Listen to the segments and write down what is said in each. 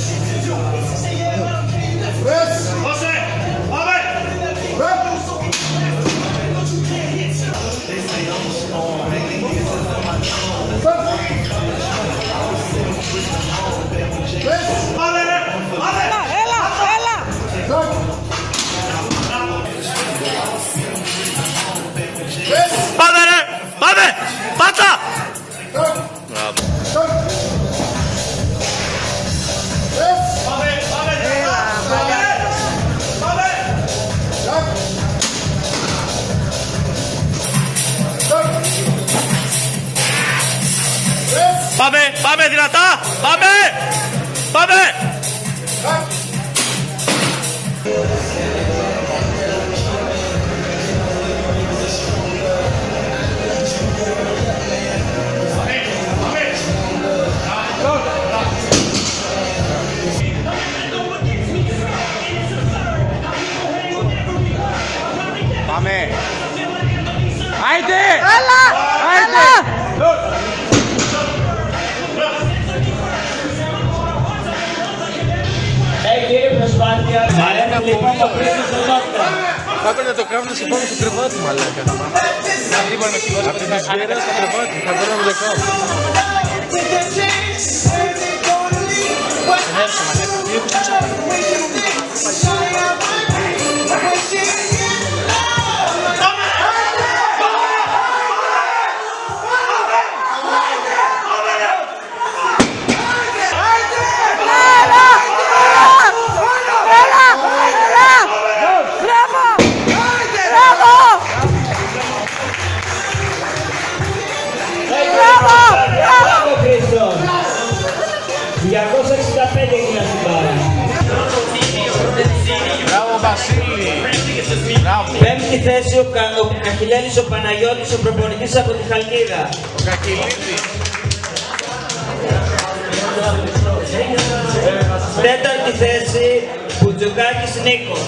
Πάμε δυνατά! Πάμε! Πάμε! Άιντε! Έλα! Πρέπει να το κάνουν σε πάνω στο κρεβάτι, μαλάκα. Από την εσπέρα στο κρεβάτι, θα πρέπει να το κάνω. Μπράβο Βασίλη! Πέμπτη θέση ο Καχιλέλης ο Παναγιώτης, ο προπονητής από τη Χαλκίδα. Ο Κακιλίδης. Τέταρτη θέση Μπουτζουκάκης Νίκος.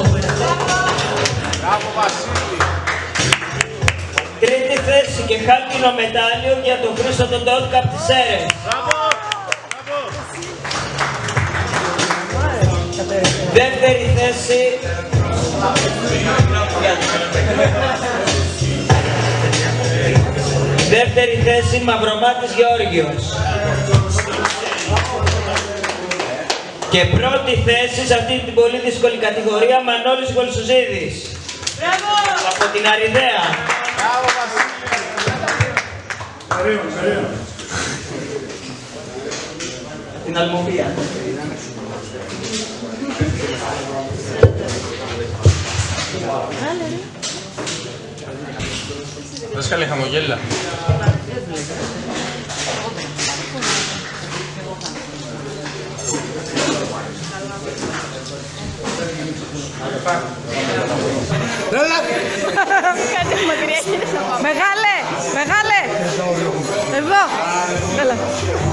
Μπράβο Βασίλη! Τρίτη θέση και χάλκινο μετάλλιο για τον Χρήστο τον Τότκα από τις Σέρες. Δεύτερη θέση Μαυρομάτης Γεώργιος. Και πρώτη θέση σε αυτή την πολύ δύσκολη κατηγορία Μανώλης Γολσουζίδης. Από την Αριδαία. Την Αλμοβία. Δάσκαλε, χαμογέλα. Μεγάλε! Εδώ! Έλα.